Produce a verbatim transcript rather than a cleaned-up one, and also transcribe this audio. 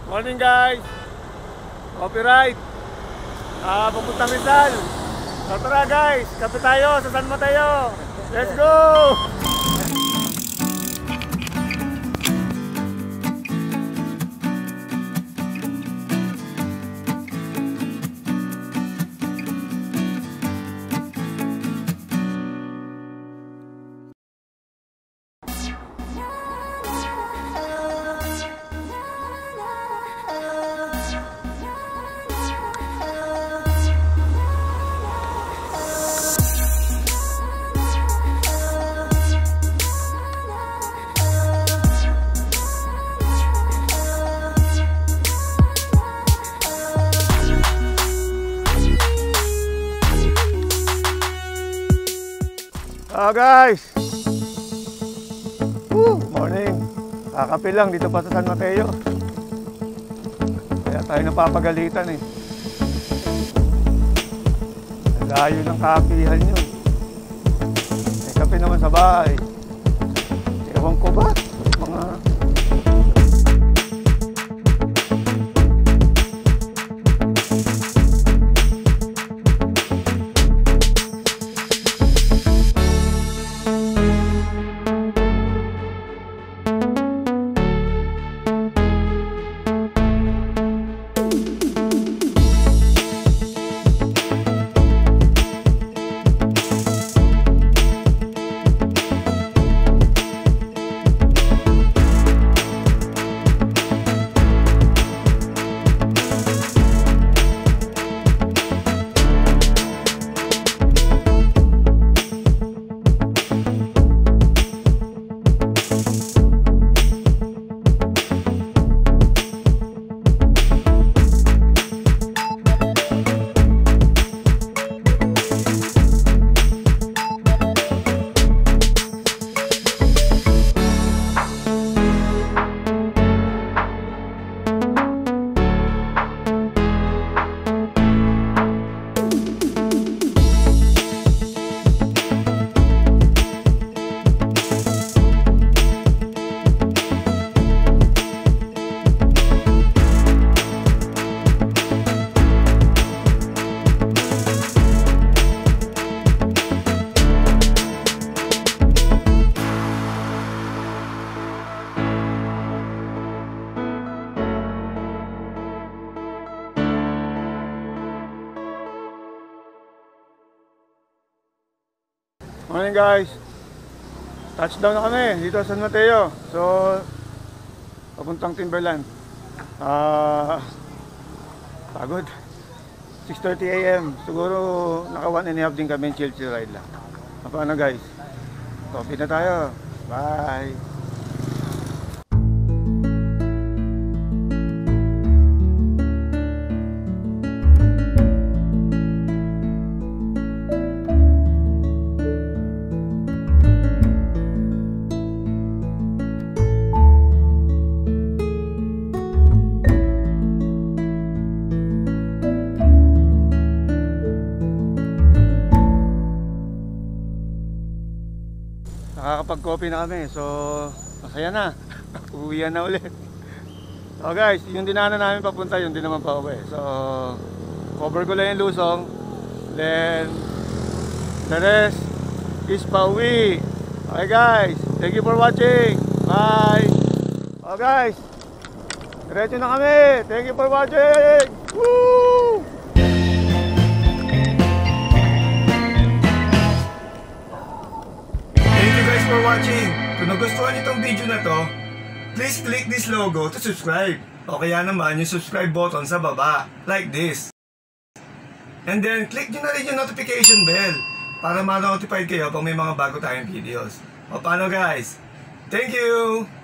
Morning guys. Copyright. Ah, papuntang Rizal. So, tara guys, kape tayo sa San Mateo. Let's go! Ah guys, Woo, morning. Kakape lang dito pa sa San Mateo. Kaya tayo napapagalitan eh. Ang layo ng kapihan nyo. May kape naman sa bahay. Ewan ko ba? Mga... Morning guys, touchdown na kami dito sa San Mateo. So, papuntang Timberland. Ah, uh, pagod. six thirty a m Siguro naka one and a half din kami, chill chill ride lang. Paano guys? Coffee na tayo. Bye. Nakakapag-coffee na kami, so masaya na. Uwian na ulit. So guys, yung dinaanan namin papunta, yung din naman pa uwi. So cover ko lang yung Lusong, then the rest is pa uwi. Okay guys, thank you for watching. Bye. Oh guys, diretso na kami. Thank you for watching. Woo! For watching. Kung nagustuhan itong video na to, please click this logo to subscribe. O kaya naman yung subscribe button sa baba, like this. And then click nyo na rin yung notification bell para ma-notify kayo pag may mga bago tayong videos. O paano guys? Thank you!